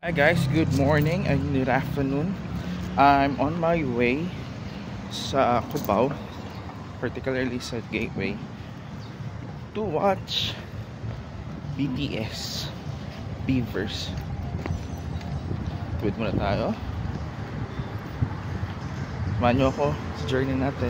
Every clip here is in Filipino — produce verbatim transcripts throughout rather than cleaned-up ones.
Hi guys, good morning and good afternoon. I'm on my way sa Cubao, particularly sa Gateway, to watch B T S Beavers. Wait muna tayo. Samahan niyo ako sa journey natin.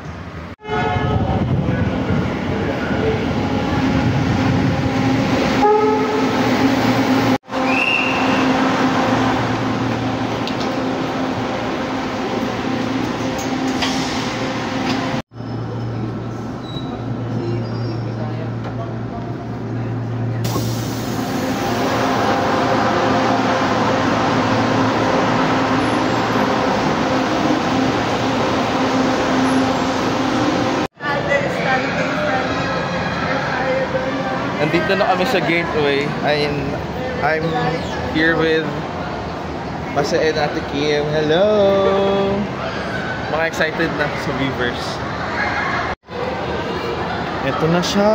Nandito na kami sa Gateway. I'm, I'm here with Masa and Ate Kim. Hello! Mga excited na sa Beavers. Ito na siya!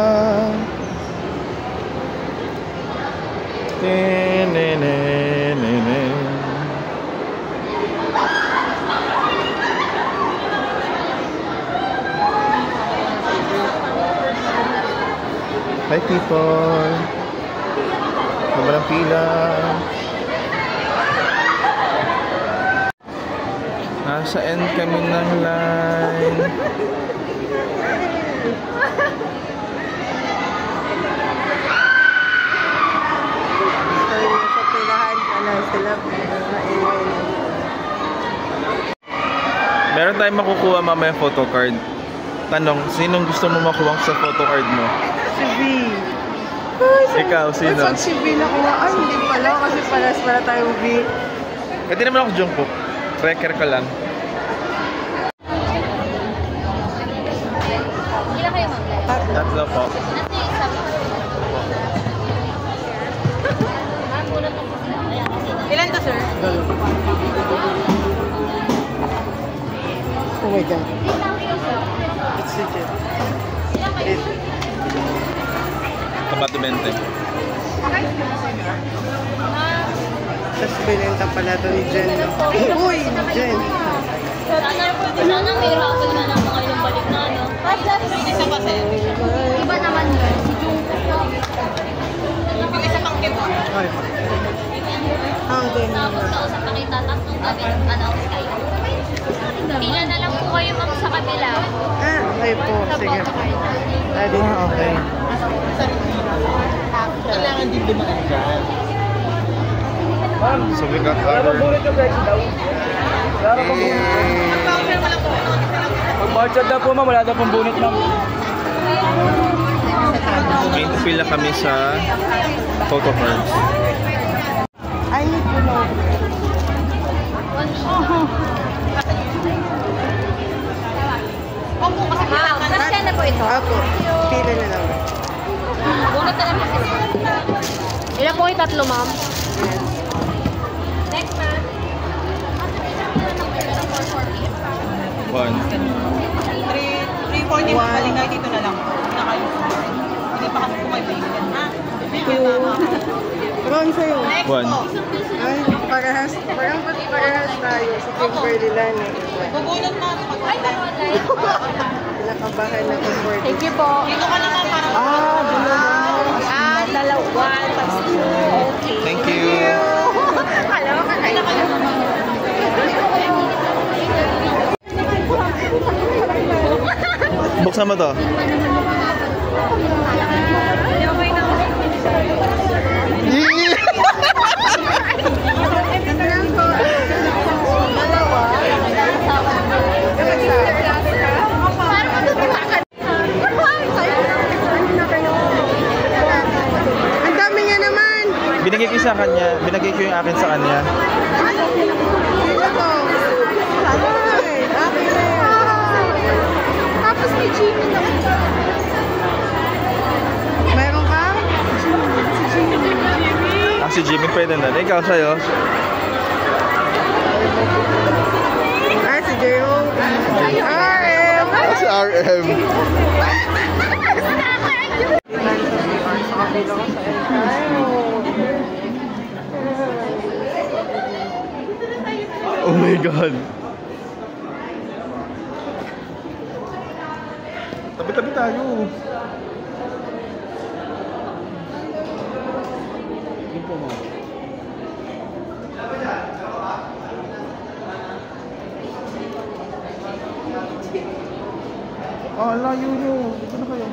Hi people! Sobrang pila! Nasa end kami ng line. Sa pilahan, ano sila, meron tayong makukuha mamaya photo card. Tanong, sinong gusto mo makuha sa photo card mo? Si V. Ikaw, sino? Ba't si V nakuha? Ay, hindi pala. Kasi palas pala tayong V. Pwede naman ako Jungkook. Tracker ko lang. Ilan kayo, ma'am? Tatlo po. Nasa yung isa mo? Ma'am, ulat mo po sila. Ayan, kasi na. Ilan to, sir? Oh my God. It's legit. Ilan kayo? Kabatumente. Tapos binenta pala ito ni Jen. Uy, Jen. Sana po, sana may raffle na ng mga ilang balik na, no? Isa kasi. Iba naman yun. Si Jungkook. Yung isa pang kip. Ay. Hanggang Tapos na. kausap pa kita, tatlong kami nag-announce kayo. Pila na lang po kayo, ma'am, sa kabila. Ah, okay po. Sige. Ready? Ah, okay. Kailangan din dumaan dyan. So we got our... Pag-marchad na po ma'am, wala na pong bunot ma'am. Ngayon pila kami sa photo cards. I need to know. Ma'am, nasa na po ito? Ako, pila na lang. Bunot na lang kasi. Ilan po yung tatlo, ma'am? Next, ma'am. One. three forty na kalingay dito na lang. Na kayo. Hindi pa kasi kumaibigan. Ha? Two. Ron sa'yo. One. Ay, parehas. Parang parehas tayo sa Kimberly lang. Bubunot na. Ay, online. Nakabahan na Kimberly. Thank you po. Dito ka naman para Ah, dito na. Ah, dalawa. Okay. Thank you. Alam ka na kayo. Buksan mo to. Ang dami niya naman. Binigay ko sa kanya. Binigay ko yung akin sa kanya. Sino to? Ay, akin na yan. Tapos may Jimmy na. Meron ka? Si Jimmy. Ah, si Jimmy pwede na. Ikaw sa'yo. Ah, si J-O. R M. Ah, si R M. Sa kabila ko sa Ensayo. Oh my God. Tabi-tabi tayo. Ah, layo nyo. Dito na kayo.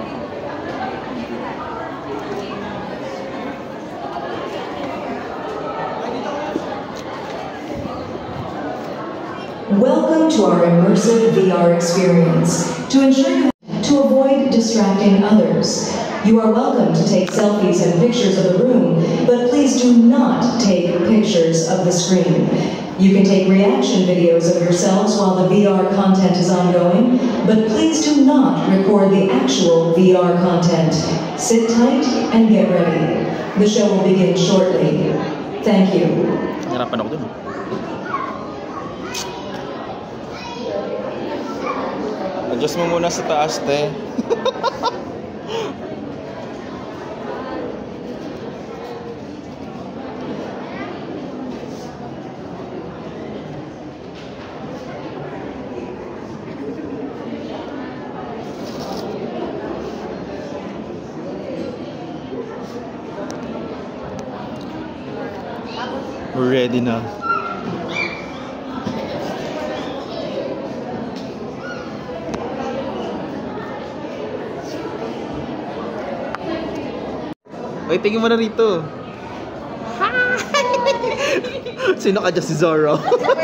Welcome to our immersive V R experience. To ensure to avoid distracting others, you are welcome to take selfies and pictures of the room, but please do not take pictures of the screen. You can take reaction videos of yourselves while the V R content is ongoing, but please do not record the actual V R content. Sit tight and get ready. The show will begin shortly. Thank you. Hirapan ako dun. Adjust mo muna sa taas, te. We're ready na. Ay, tingin mo na rito. Hi! Sino ka dyan, si Zoro?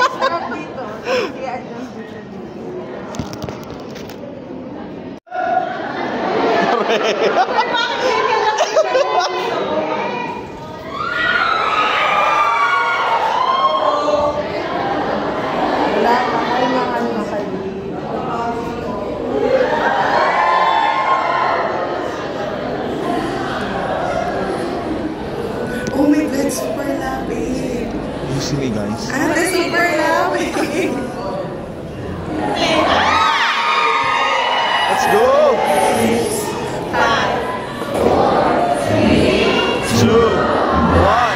Oh my God, super lapit. You see me, guys? Ah, that's super lapit. Let's go! Five. Two, one.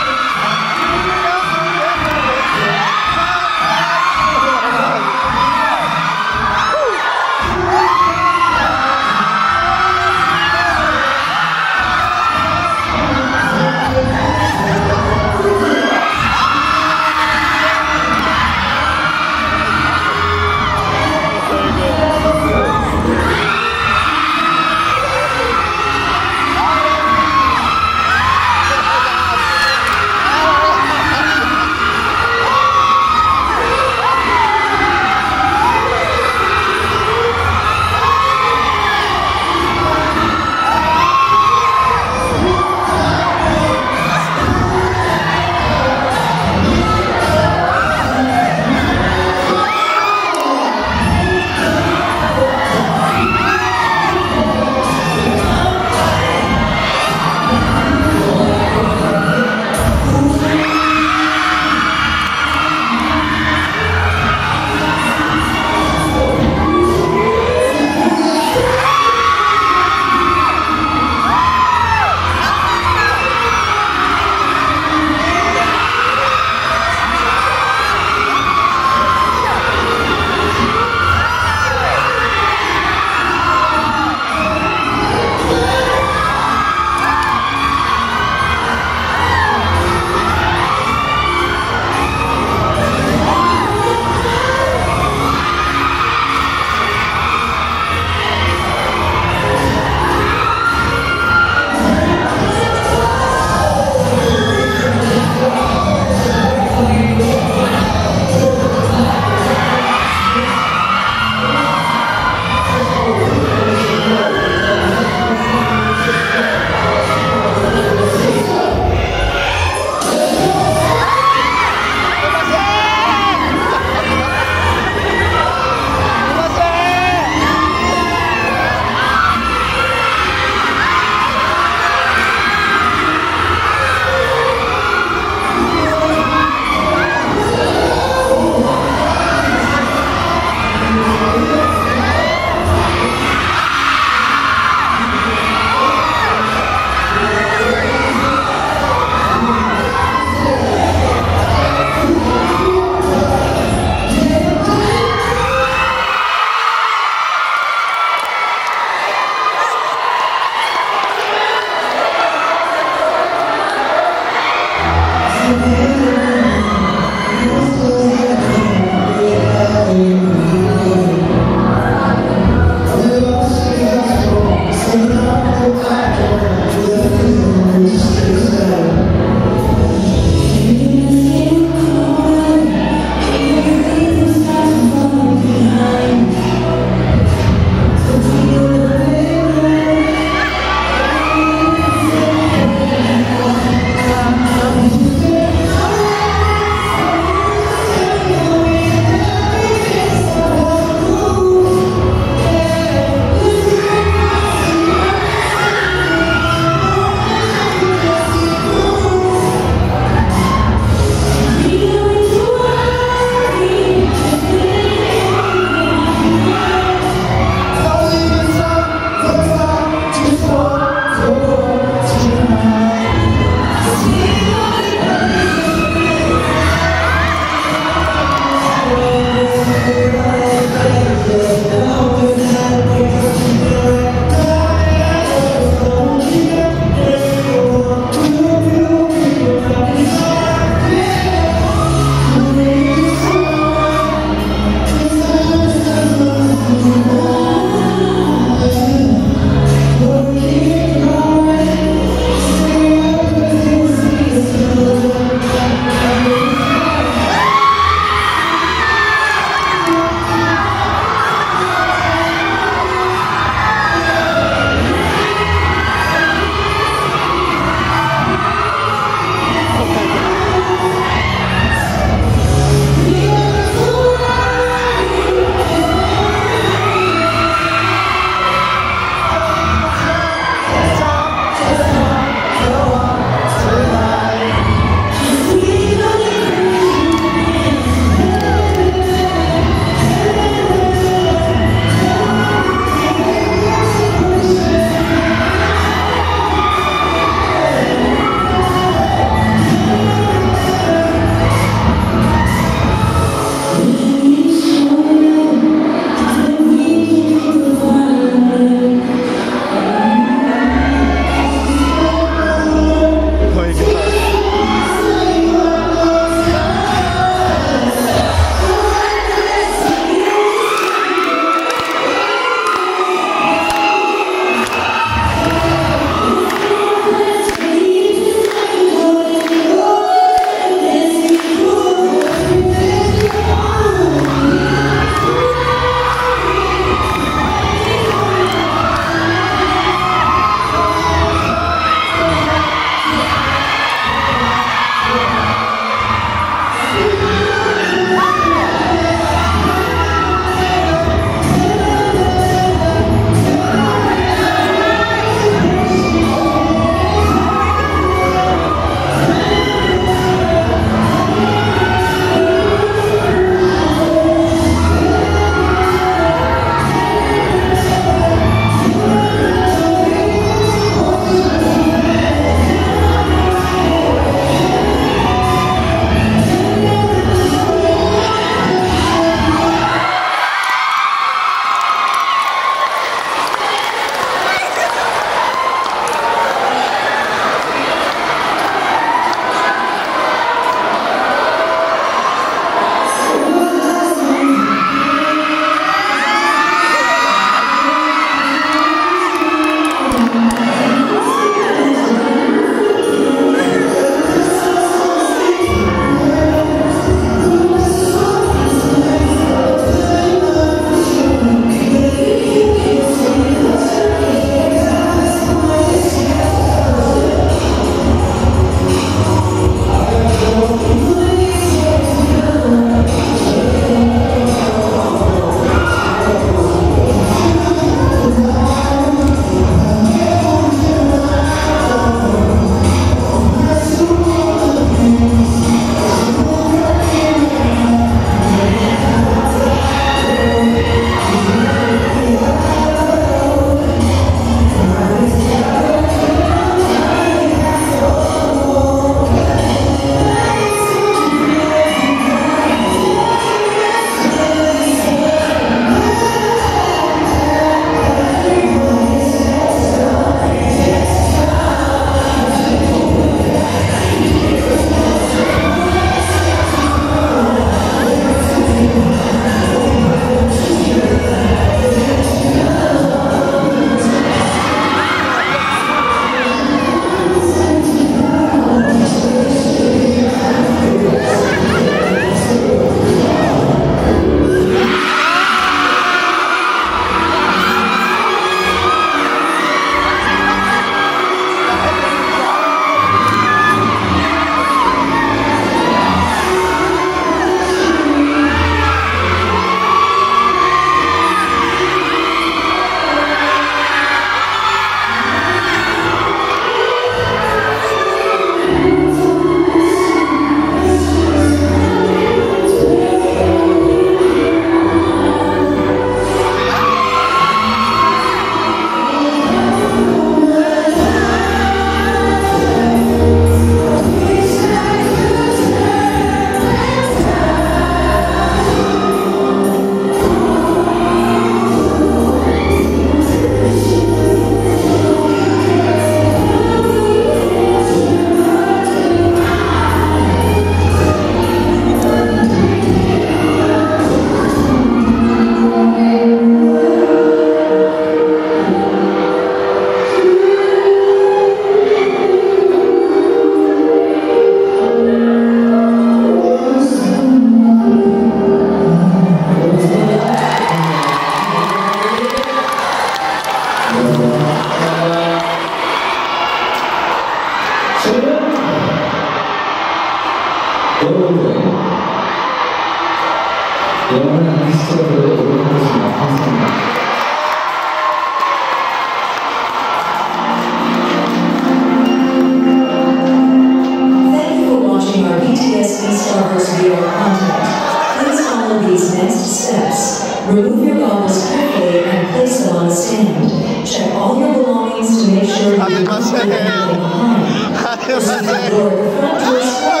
remove your goggles carefully and place them on a stand. Check all your belongings to make sure you Happy don't leave anything behind. Proceed to the door at the front to escort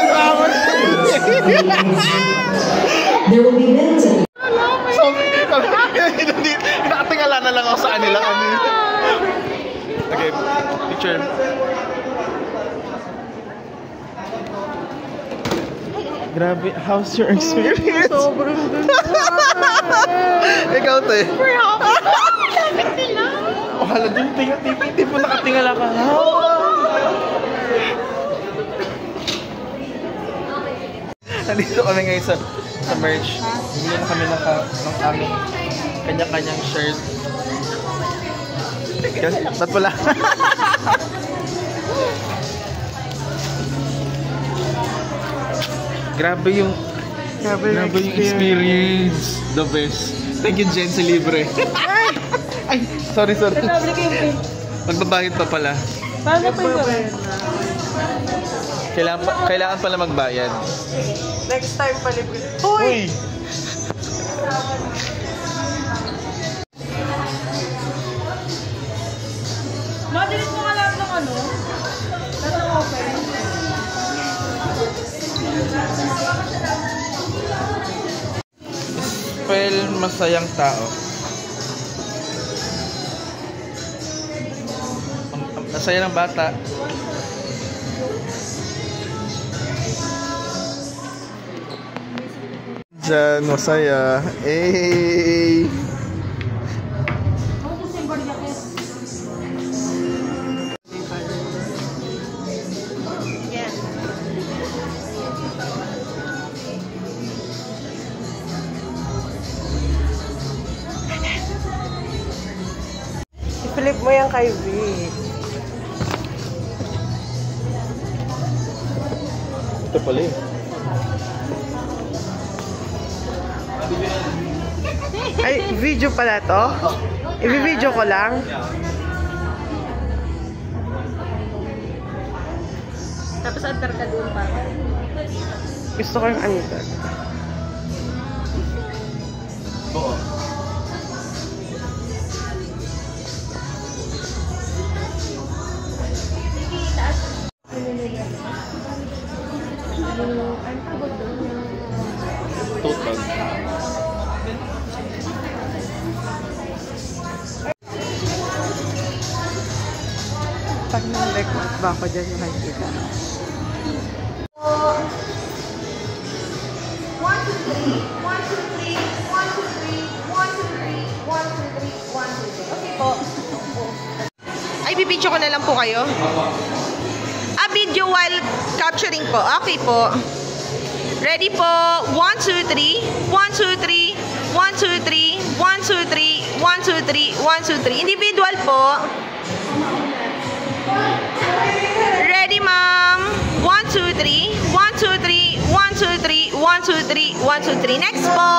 There will be bins at the So, nakatingala na lang ako sa kanila kami. Okay, picture. Grabe, how's your experience? Sobrang ganda. Ikaw, te. Super happy. Lapit nila. Oh, hala, doon, tingnan, hindi po nakatingala ka. Nandito kami ngayon sa, sa merch. Bumili na kami ng, ng aming kanya-kanyang shirt. Ba't pala? Grabe yung Grabe yung Grabe yung experience. The best. Thank you, Jen, sa libre. Ay, sorry, sorry. Magbabayad pa pala. Paano po ito? Kailangan, pa, kailangan pala magbayad. Next time palibre. Hoy! Madalit mo nga lahat ng ano? Lahat ng open. Spell masayang tao. Ang, ang masaya ng bata. Diyan, masaya. Eh. I-flip mo yan kay V. Ito pala eh. Ay, video pala to? I-video ko lang. Tapos antar ka doon pa. Gusto ko yung ano to. Oo. Total. Pag nang-record ba ako dyan makikita? One, two, three. One, two, three. One, two, three. One, two, three. One, two, three. One, two, three. Okay po. Ay, bibidyo ko na lang po kayo. Ah, video while capturing po. Okay po. Ready po. One, two, three. One, two, three. One, two, three. One, two, three. One, two, three. One, two, three. Individual po. Ready, ma'am. One, two, three. One, two, three. One, two, three. One, two, three. One, two, three. Next po.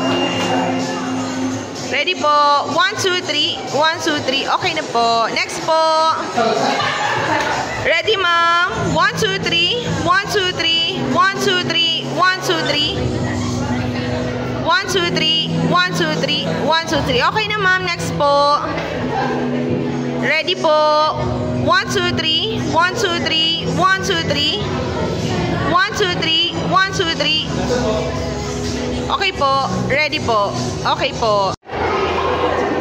Ready po. One, two, three. One, two, three. Okay na po. Next po. Ready, ma'am. One, two, three. One, two, three. One, two, three. One, two, three. One, two, three. One, two, three. One, two, three. Okay na, ma'am. Next po. Ready po. One, two, three. One, two, three. One, two, three. One, two, three. One, two, three. Okay po. Ready po. Okay po.